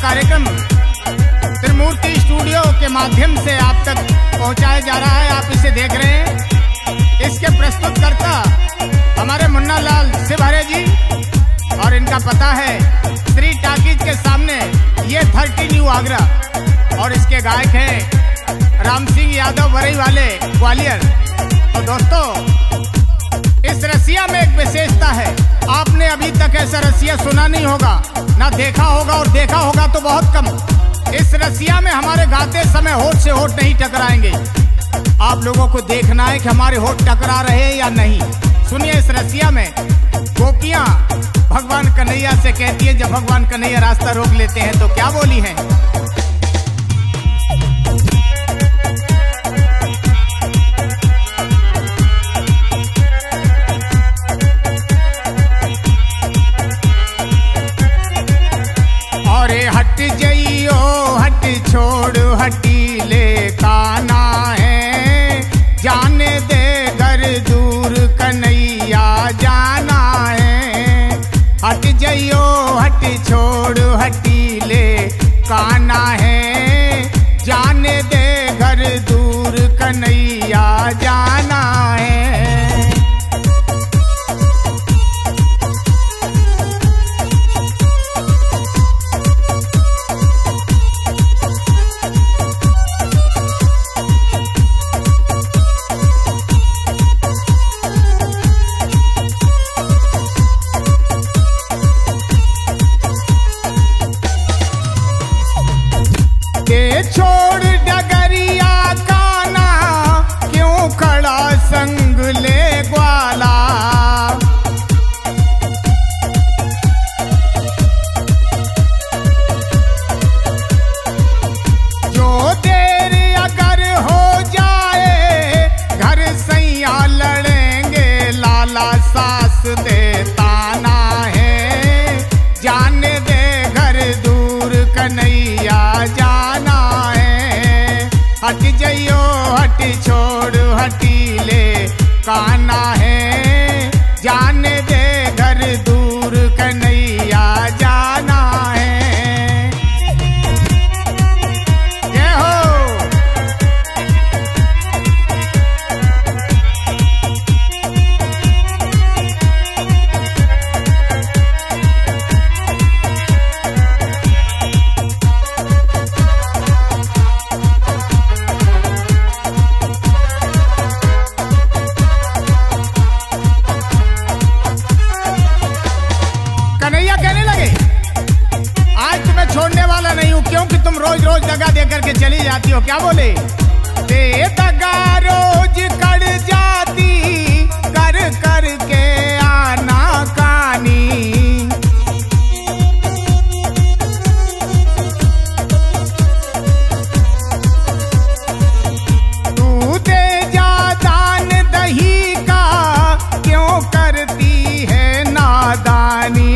कार्यक्रम त्रिमूर्ति स्टूडियो के माध्यम से आप तक पहुंचाया जा रहा है। आप इसे देख रहे हैं। इसके प्रस्तुतकर्ता हमारे मुन्ना लाल सिवहरे जी और इनका पता है श्री टाकीज के सामने ये 30 न्यू आगरा और इसके गायक हैं राम सिंह यादव बरई वाले ग्वालियर। तो दोस्तों, इस रसिया में एक विशेषता है। आपने अभी तक ऐसा रसिया सुना नहीं होगा, ना देखा होगा, और देखा होगा तो बहुत कम। इस रसिया में हमारे गाते समय होठ से होठ नहीं टकराएंगे। आप लोगों को देखना है कि हमारे होठ टकरा रहे हैं या नहीं। सुनिए, इस रसिया में गोपियां भगवान कन्हैया से कहती है, जब भगवान कन्हैया रास्ता रोक लेते हैं तो क्या बोली हैं? हट जइयो हट छोड़ हटीले काना है, जाने दे घर दूर कन्हैया जाना है। हट जइयो हट छोड़ हटीले काना है, जाने दे घर दूर कन्हैया जाना है। छोड़ डगरिया काना, क्यों खड़ा संग ले ग्वाला। जो देर अगर हो जाए घर सैया लड़ेंगे, लाला सास दे ताना है, जाने दे घर दूर कन्हैया जाना। हट जइयो हट छोड़ हटीले काना है, जाने दे घर दूर कन्हैया जाना है। ये हो कन्हैया कहने लगे, आज तुम्हें छोड़ने वाला नहीं हूं, क्योंकि तुम रोज रोज दगा दे करके चली जाती हो। क्या बोले? ते दगा रोज कर जाती, कर कर के आना कानी। तू दे जा दान दही का, क्यों करती है नादानी।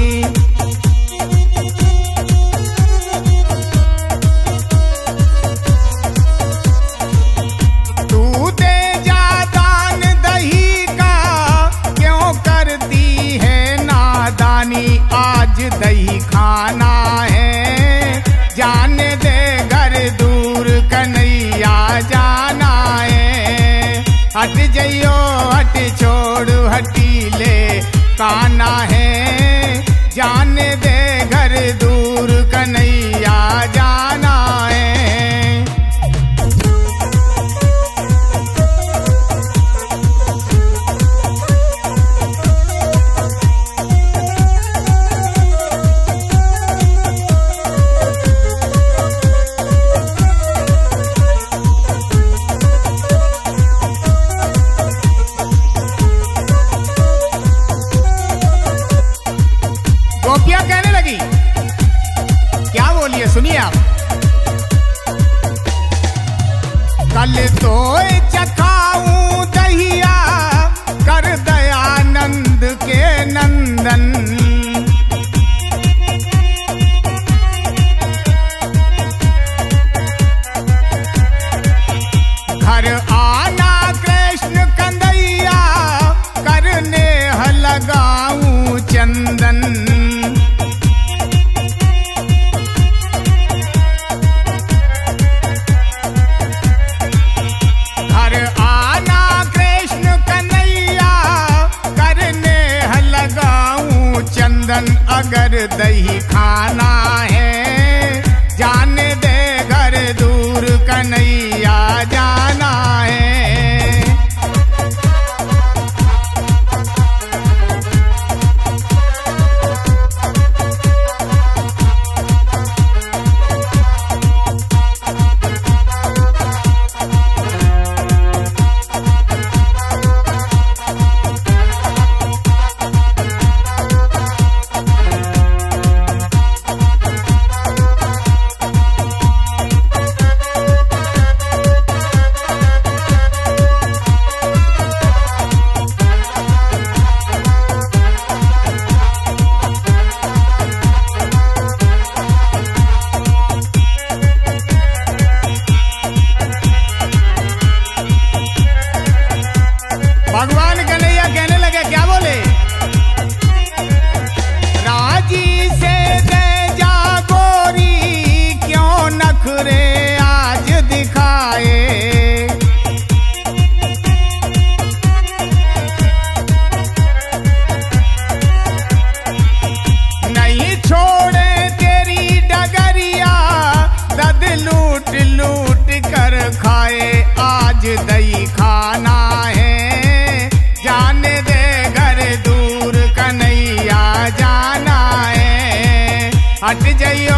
तू दे जा दान दही का, क्यों करती है नादानी। आज दही खाना है, जाने दे घर दूर कन्हैया जाना है। हट जइयो हट छोड़ हटीले काना है, जाने दे घर दूर कन्हैया जाना है। गोपियां कहने लगी, क्या बोलिए, सुनिए आप। कल तो चखाऊं दहिया, कर दयानंद के नंदन। घर आना कृष्ण कन्हैया, करने लगाऊं चंदन। नंदन अगर दही खाना है, जाने दे घर दूर कन्हैया जाना है। भगवान कन्हैया कहने लगे, क्या बोले? राजी से दे जा गोरी, क्यों नखरे आज दिखाए। नहीं छोड़े तेरी डगरिया, दद लूट लूट कर खाए। आज दही खाना है, जाने दे घर दूर कन्हैया जाना है। हट जाइयो